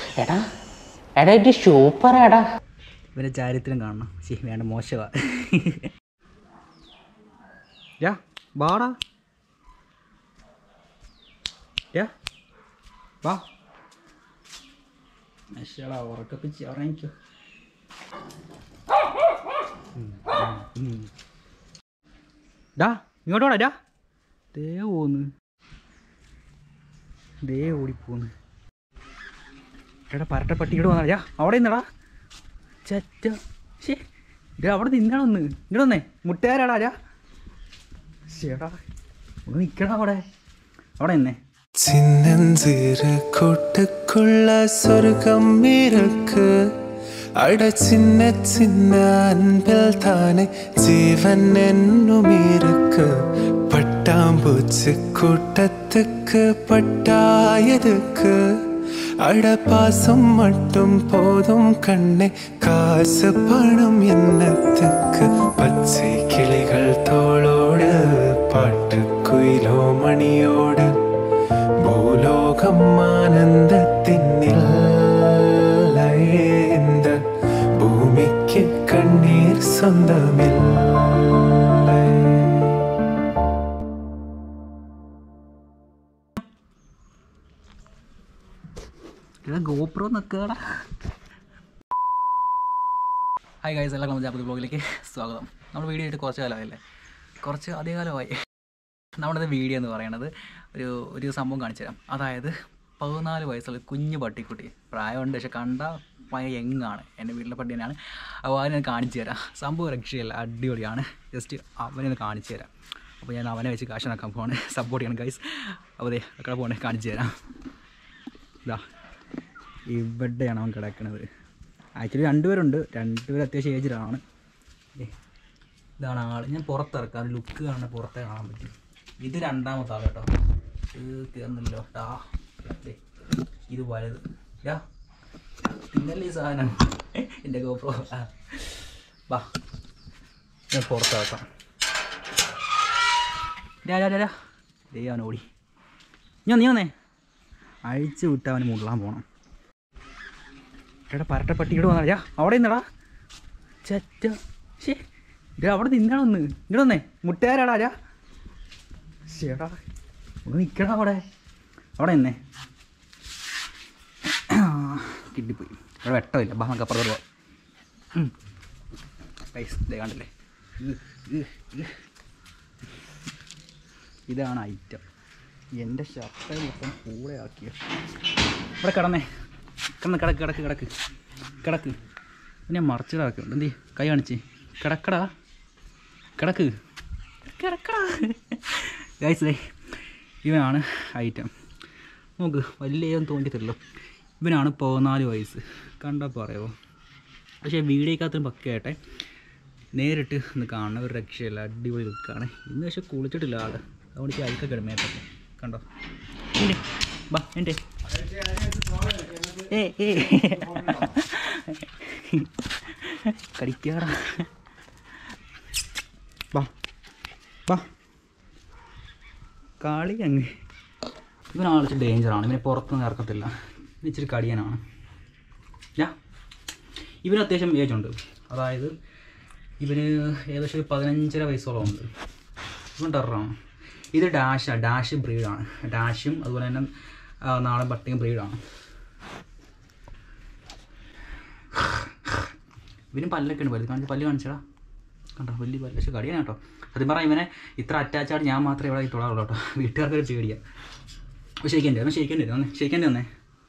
എടാ എടാ ഇത് സൂപ്പറാടാ. ഇവരെ ചാരിത്രം കാണണം. ശരി വേണ്ട, മോശമാ. യാ വാടാ, യാ വാ. മനുഷ്യടാ ഉറക്കപ്പിച്ച് ഉറങ്ങിക്കോ. ഡാ ഇങ്ങോട്ട് വേടാ. ഡാ ദേ പോന്ന്, ദേ ഓടിപ്പോന്ന്. എടാ പരട്ട പട്ടിയോട് വന്നാ. യാ അവിടെ നിന്നടാ ചറ്റ. ശേ ഇടാ അവിടെ നിന്നാണ് ഒന്ന്. ഇങ്ങോട്ട് വന്നേ മുട്ടുകാരാടാ. രാ ചേടാ ഒന്ന് നിൽക്കണം അവിടെ. അവിടെ നിന്നേ. சின்னஞ்சிறு கூட்டுக்குள்ள சொர்க்கம் இருக்கு. அட சின்ன சின்ன அன்பில் தானே ஜீவன் என்னும் இருக்கு. பட்டாம்பூச்சி கூட்டத்துக்கு பட்டாயதுக்கு. அட பாசம் மட்டும் போதும் கண்ணே, காசு பணம் என்னத்துக்கு. பச்சை கிளிகள் தோளோடு பாட்டு குயிலோ மணியோடு. பூலோகம் ஆனந்தத்தின் இந்த பூமிக்கு கண்ணீர் சொந்தமில்லை. ഗോപ്രോ നിൽക്കടാ. ഹായ് ഗൈസ്, എല്ലാവർക്കും നമ്മുടെ ജാപ്പതി ബ്ലോഗിലേക്ക് സ്വാഗതം. നമ്മൾ വീഡിയോ ആയിട്ട് കുറച്ച് കാലമായില്ലേ, കുറച്ച് അധിക കാലമായി. നമ്മുടെ വീഡിയോ എന്ന് പറയുന്നത് ഒരു സംഭവം കാണിച്ചു തരാം. അതായത് 14 വയസ്സുള്ള കുഞ്ഞു പട്ടിക്കുട്ടി, പ്രായമുണ്ട് പക്ഷെ കണ്ടാൽ ഭയങ്കര യങ്ങാണ്. എൻ്റെ വീട്ടിലെ പട്ടി തന്നെയാണ്. അപ്പോൾ അതിനെ കാണിച്ചു തരാം. സംഭവം രക്ഷയല്ല, അടിപൊളിയാണ്. ജസ്റ്റ് അവനെ ഒന്ന് കാണിച്ചു തരാം. അപ്പോൾ ഞാൻ അവനെ വെച്ച് കാശനാക്കാൻ പോവാണ്. സപ്പോർട്ട് ചെയ്യണം ഗൈസ്. അപ്പോൾ അതെ അక్కడ പോകണേ കാണിച്ചു തരാം. ഇതാ ഇവിടെയാണ് അവൻ കിടക്കുന്നത്. ആക്ച്വലി രണ്ടുപേരുണ്ട്, രണ്ടുപേരും അത്യാവശ്യം ഏജിലാണ്. ഇതാണ് ആൾ. ഞാൻ പുറത്തിറക്കാം, ലുക്ക് കാണാൻ പുറത്തേ കാണാൻ പറ്റും. ഇത് രണ്ടാമത്തെ ആൾ കേട്ടോ. തീർന്നല്ലോ ടാ. ഇത് വലുത്. യാ പിന്നല്ലേ ഈ സാധനം എൻ്റെ ഗോപ്രോ. വാ ഞാൻ പുറത്തിറക്കാം. ദേ അവൻ ഓടി. നീ വന്നേ. അഴിച്ചു വിട്ട് അവന് മുള്ളാൻ പോകണം. എടാ പരട്ട പട്ടിയോട് വന്നാ. യാ അവിടെ നിന്നടാ ചറ്റ. ശേ ഇടാ അവിടെ നിന്നാണ് ഒന്ന്. ഇങ്ങോട്ട് വന്നേ മുട്ടുകാരാടാ. രാ ചേടാ ഒന്ന് നിൽക്കണം അവിടെ. അവിടെ നിന്നേ. കിട്ടിപ്പോയി. അവിടെ വെട്ടമില്ല. ബാ നമുക്ക് അപ്പുറത്ത് പോവാം. പൈസ ഇതേ കണ്ടില്ലേ. ഇതാണ് ഐറ്റം. എൻ്റെ ഷർട്ട് മൊത്തം കൂടെ ആക്കിയ. ഇവിടെ കിടന്നേ. കിടക്ക്. പിന്നെ മറച്ചിടാക്കുന്നുണ്ട്. എന്തി കൈ കാണിച്ച് കിടക്കടാ. ഗൈസ് ദേ ഇവനാണ് ഐറ്റം. നോക്ക് വലിയ തോന്നിത്തരല്ലോ. ഇവനാണ് 14 വയസ്സ്. കണ്ടാൽ പറയുമോ? പക്ഷേ വീഡിയോക്കകത്തും പക്കയായിട്ടെ. നേരിട്ട് ഒന്ന് കാണുന്ന ഒരു രക്ഷയില്ല. അടിപൊളി ലുക്കാണ്. ഇന്ന് പക്ഷേ കുളിച്ചിട്ടില്ല ആൾ. അതുകൊണ്ട് അയക്കൊക്കെ ഇടുമേറ്റൊക്കെ കണ്ടോ. ബാ എൻ്റെ കടിക്കാടാ. ബാ കളി അങ്ങ്. ഇവനാളിച്ച് ഡേഞ്ചറാണ്. ഇവനെ പുറത്തൊന്നും ഇറക്കത്തില്ല. ഇച്ചിരി കടിയനാണ്. ഇവന് അത്യാവശ്യം ഏജുണ്ട്. അതായത് ഇവന് ഏകദേശം 15.5 വയസ്സോളം ഉണ്ട്. ഇവൻ ടെററാണ്. ഇത് ഡാഷ് ബ്രീഡാണ്. ഡാഷും അതുപോലെ തന്നെ നാടൻ പട്ടിയും ബ്രീഡാണ്. ഇവനും പല്ലൊക്കെ ഉണ്ട്. പല്ല് കാണിച്ചടാ. കണ്ടോ വലിയ പല്ല്. പക്ഷേ കടിയാണ് കേട്ടോ. സത്യം പറഞ്ഞാൽ ഇവനെ ഇത്ര അറ്റാച്ചായിട്ട് ഞാൻ മാത്രമേ ഇവിടെ തൊടാറുള്ളൂ കേട്ടോ. വീട്ടുകാർക്കൊരു പേടിയാണ്. അപ്പോൾ ഷെയ്ക്കേണ്ടി വന്നേ.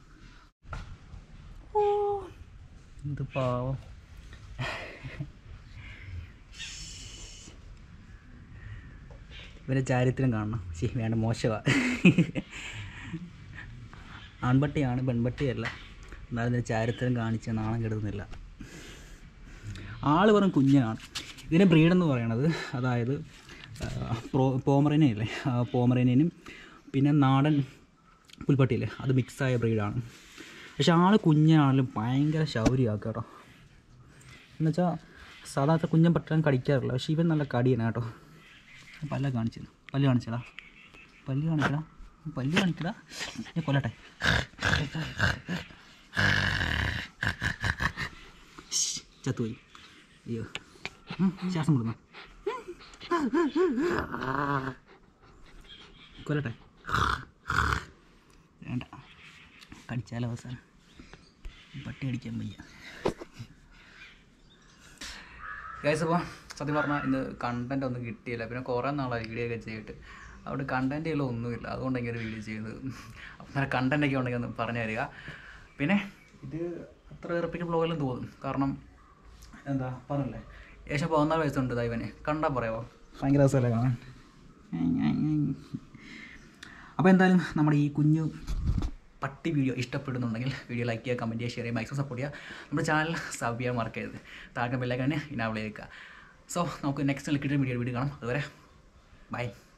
ഓ ഇത് പാവം. ഇവരെ ചാരിത്രം കാണണം. ശരി വേണ്ട, മോശമാ. ആൺപട്ടിയാണ്, പെൺപട്ടിയല്ല. എന്നാലും ഇതിൻ്റെ ചാരിത്രം കാണിച്ച് നാണം കെടുക്കുന്നില്ല. ആൾ വെറും കുഞ്ഞനാണ്. ഇതിൻ്റെ ബ്രീഡെന്ന് പറയണത് അതായത് പോമറേനിയല്ലേ, പോമറേനിയനും പിന്നെ നാടൻ പുൽപ്പട്ടിയില്ലേ, അത് മിക്സായ ബ്രീഡാണ്. പക്ഷെ ആൾ കുഞ്ഞനാണെങ്കിലും ഭയങ്കര ശൗര്യമാക്കുക കേട്ടോ. എന്നുവെച്ചാൽ സാധാരണ കുഞ്ഞൻ പട്ടാൻ കടിക്കാറില്ല. പക്ഷേ ഇവൻ നല്ല കടിയാണ് കേട്ടോ. പല്ല് കാണിച്ചടാ. ഞാൻ കൊല്ലട്ടെ. ചത്തുപോയി. അയ്യോ, ശ്വാസം വിടുന്നു. കൊല്ലട്ടെ? വേണ്ട, കടിച്ചാലോ അവസാനം. പട്ടി അടിക്കാൻ വയ്യ. ഗൈസ്, അപ്പോൾ സത്യം പറഞ്ഞാൽ ഇന്ന് കണ്ടൻറ്റ് ഒന്നും കിട്ടിയില്ല. പിന്നെ കുറേ നാളായി വീഡിയോ ഒക്കെ ചെയ്തിട്ട്, അവിടെ കണ്ടൻറ്റുകളോ ഒന്നുമില്ല. അതുകൊണ്ടാണ് ഇങ്ങനെ വീഡിയോ ചെയ്യുന്നത്. അപ്പം നല്ല കണ്ടൻറ്റൊക്കെ ഉണ്ടെങ്കിൽ ഒന്ന് പറഞ്ഞു തരിക. പിന്നെ ഇത് അത്ര വെറുപ്പിക്കുന്ന ബ്ലോഗെല്ലാം തോന്നും. കാരണം എന്താ പറഞ്ഞില്ലേ, ഏകദേശം 14 വയസ്സുണ്ട് ഇവന്. കണ്ടാൽ പറയാമോ? ഭയങ്കര രസമല്ലേ കാണാൻ? അപ്പോൾ എന്തായാലും നമ്മുടെ ഈ കുഞ്ഞു പട്ടി വീഡിയോ ഇഷ്ടപ്പെടുന്നുണ്ടെങ്കിൽ വീഡിയോ ലൈക്ക് ചെയ്യുക, കമൻറ്റ് ചെയ്യുക, ഷെയർ ചെയ്യുക, മാക്സിമം സപ്പോർട്ട് ചെയ്യുക. നമ്മുടെ ചാനൽ സബ് ചെയ്യാൻ മറക്കരുത്. താഴെ ബെല്ലൈക്കൺ ഇനാബിൾ ചെയ്യുക. സോ നമുക്ക് നെക്സ്റ്റ് ലിക്വിഡ് വീഡിയോ കാണാം. അതുവരെ ബൈ.